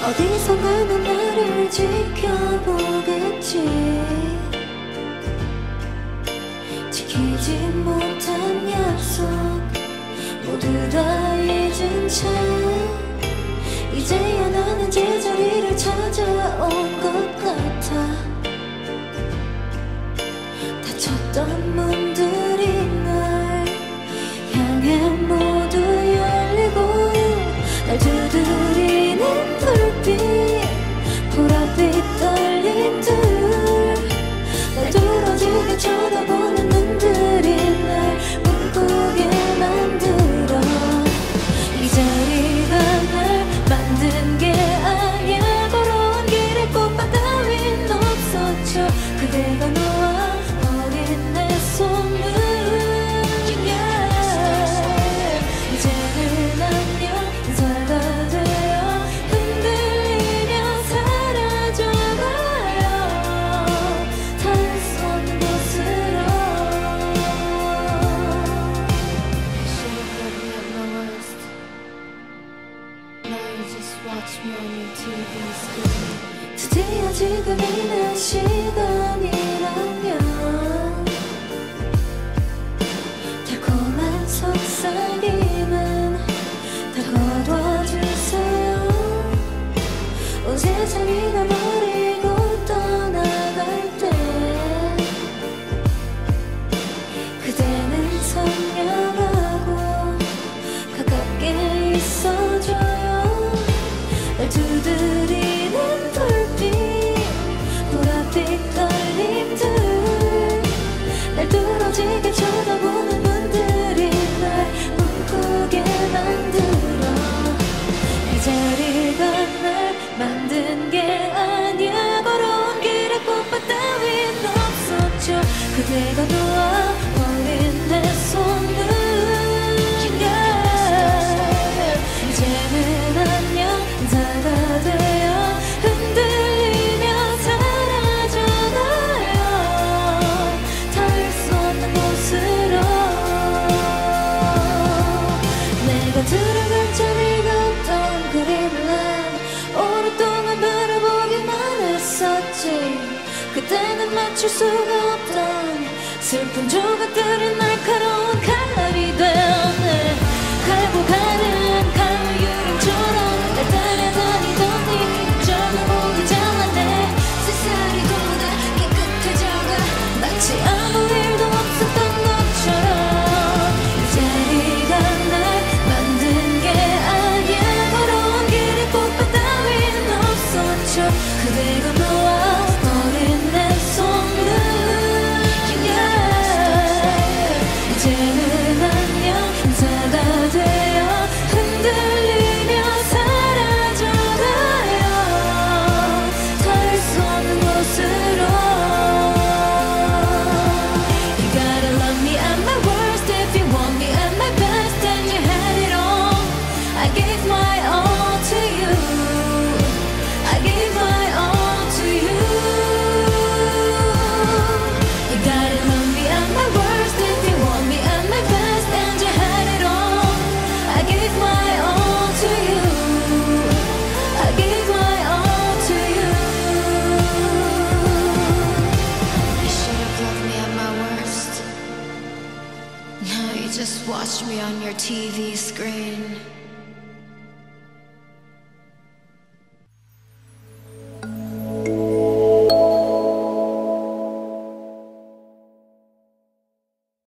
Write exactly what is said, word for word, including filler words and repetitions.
어디선가 넌 나를 지켜보겠지. 지키지 못한 약속 모두 다 잊은 채 이제야 나는 제자리를 찾아온 것 같아. 닫혔던 문들이 날 향해 모두 열리고 날 두드리는 불빛 보랏빛 떨림들 날 뚫어지게 쳐다보는 눈들이 날 꿈꾸게 만들어. 이 자리가 날 만든 게 아니야. 걸어온 길에 꽃밭 따윈 없었죠. 그대가 놓아 버린 내 손을 yeah. 이제는 안녕 인사가 되어 흔들리며 사라져가요 낯선 곳으로. Should've put me at my worst. Now you just watch me on your 티비 screen. 드디어 지금이 내 시간이라면 달콤한 속삭임은 다 거둬주세요. 온 세상이 날 버리고 떠나갈 때 그대는 선명하고 가깝게 있어줘요. 날 두드리는 불빛 보랏빛 떨림들 날 뚫어지게 쳐다보는 눈들이 날 꿈꾸게 만들어. 이 자리가 날 만든 게 아니야. 걸어온 길에 꽃밭 따윈 없었죠. 그대가 놓아 버린 내 손을 yeah. 이제는 안녕 인사가 되어 흔들리며 사라져가요 닿을 수 없는 곳으로. 내가 들어갈 자리가 없던 그림을 난 오랫동안 바라보기만 했었지. 그때는 맞출 수가 없던 슬픈 조각들이 날카로운 칼날이 되었네. 갈고 가는 가을 유령처럼 날 따라다니던 네 표정을 보기 전에 세상이 보다 깨끗해져가 마치 아무 일도 없었던 것처럼. 이 자리가 날 만든 게 아니야. 걸어온 길에 꽃밭 따윈 없었죠. 그대가 놓아 버린 내 손을 yeah. 이제는 안녕 인사가 되어 흔들리며 사라져가요 닿을 수 없는 곳으로. You gotta love me at my worst if you want me at my best and you had it all. I gave my all to you. I gave my all to you. You gotta love me at my worst if you want me at my best and you had it all. I gave my all to you. I gave my all to you. You should have loved me at my worst. Now you just watch me on your T V screen.